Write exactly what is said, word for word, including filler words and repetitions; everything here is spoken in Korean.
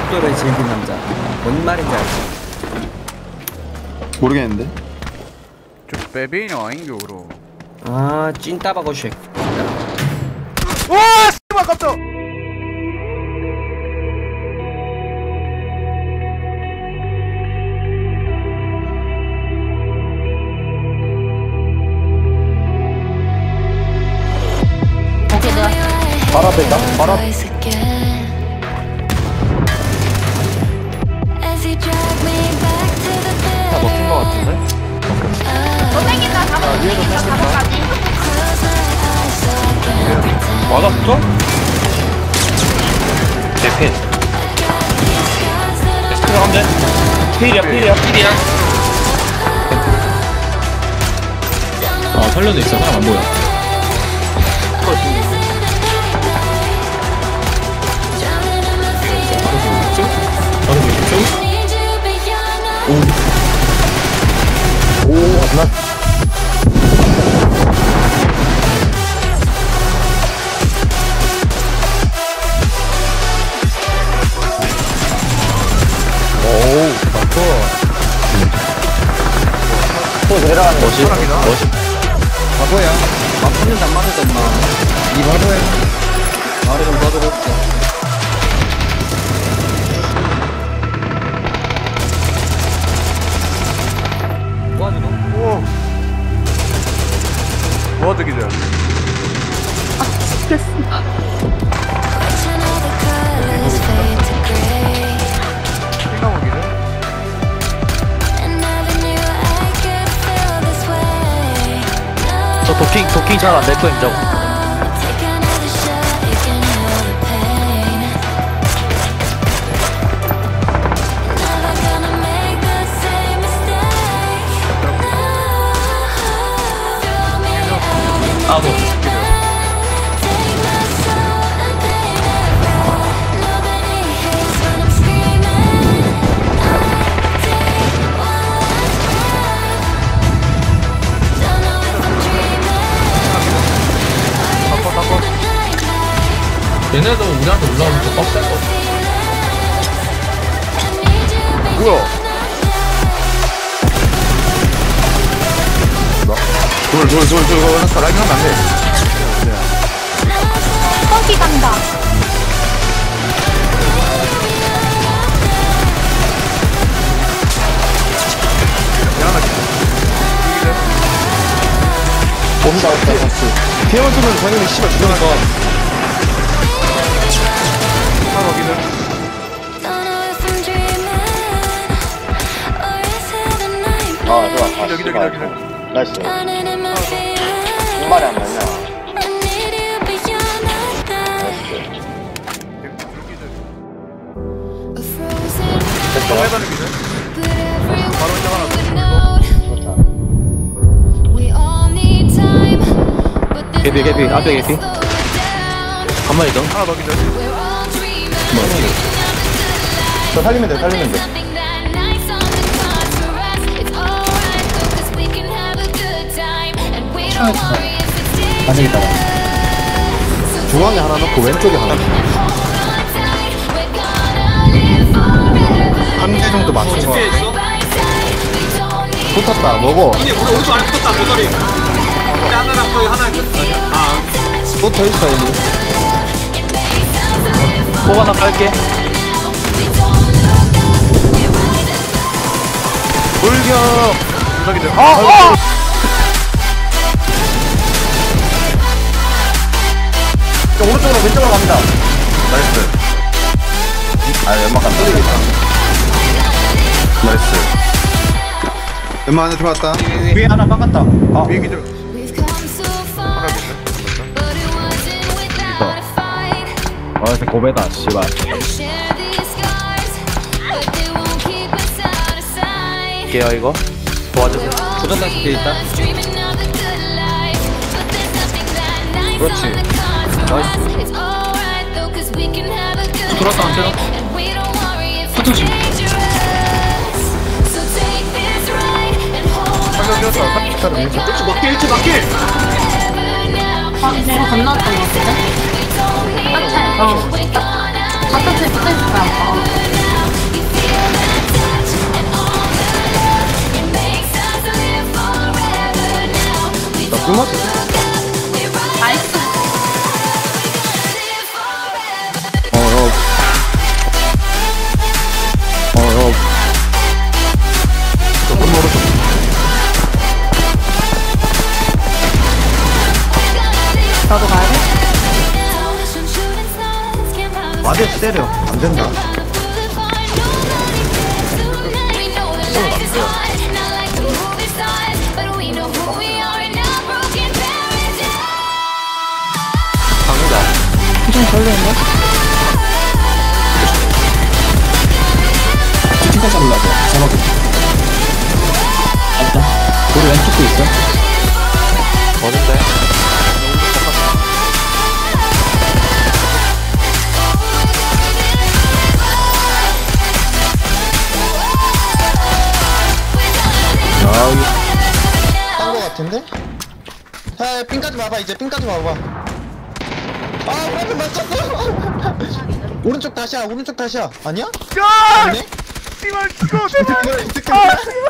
고속도로에 즐긴 남자. 뭔 말인지 알지? 모르겠는데? 저 빼비냐 아닌겨 그럼. 아 찐따바고 쉑. 와 씨발 깜짝. 오케이 내가 바로 앞에 있다. 바로 앞에. 다 먹힌 거 같은데? 너 땡긴다 다섯 위에도 땡긴다 땡긴다. 다섯까지 맞았어? 대필 에스트라 가면 돼? 필이야 필이야 필이야 아 살려도 있어 사람 안 보여 바로 보이죠? 오, 나. 오우, 맞고. 또 내려가는 멋이 멋이 바보야. 맞는 안 맞아도 엄마. 이 바보야. 말을 좀 더들었어. 뭐하지 너? 오. 뭐하드 기자. 킹나무 기자. 저 도킹 도킹 잘 안 될 거임 저거 아고 바꿔 바꿔. 얘네도 우리한테 올라오면 더 빡셀 거 뭐야? 돌, 돌, 돌, 돌, 이거 라이팅 하면 안 돼. 펑키 간다 야나 기자. 온다, 온다, 다시. 피해만 쏘면 당연히 씨발 죽으니까. 바로 기자. 아, 좋아. 아, 기자 기자 기자 기자. 나이스. 정말이 안 맞냐. 또 해가는 기자. 바로 시작하나. 개피 개피 앞에 개피 한 마리 더 하나 더 기자. 저 살리면 돼, 살리면 돼. 안 되겠다. 중앙에 하나 넣고 왼쪽에 하나 넣고. 한 개 정도 맞춘 거 같아. 붙었다, 먹어. 이게 우리 오른쪽 안에 붙었다 배터리 근데 하나랑 거의 하나 있거든 아 붙어 있어, 여기. 포 하나 깔게 돌격! 기자 기자. 아, 아! 자, 오른쪽으로 왼쪽으로 갑니다. 나이스. 아, 연막감 떨리겠다. 나이스. 연막 안에 들어갔다. 위에 하나 깎았다. 아, 위에 기자. 하나 기자. 아 진짜 고배다 씨발 게요 이거 도와주세요 도전다시 돼 있다. 그렇지. 나이스. 돌았다 안 되나? 서투지 살려주었다. 삼십사를 밀쳐. 일치 막힐 일치 막힐 아 내가 건너왔던 거 같은데? 딱차 어 딱차 붙어있을 거야 맞지? 나이스. 어어 어어 조금 멀어서 나도 가야 돼? 마대에서 때려. 안 된다. 강이다. 좀 별로인데? 치킨까지 올라서 잡아줘. 맞다. 우리 왼쪽도 있어. 어딘데? 야, 여기 딴거 같은데? 야, 핀까지 와봐. 이제 핀까지 와봐. 아, 방금 맞췄어. 오른쪽 다시야. 오른쪽 다시야. 아니야? 야! 아니네? 씨발, 죽어, 이 제발! 새끼야, 이 새끼야. 아, 씨발!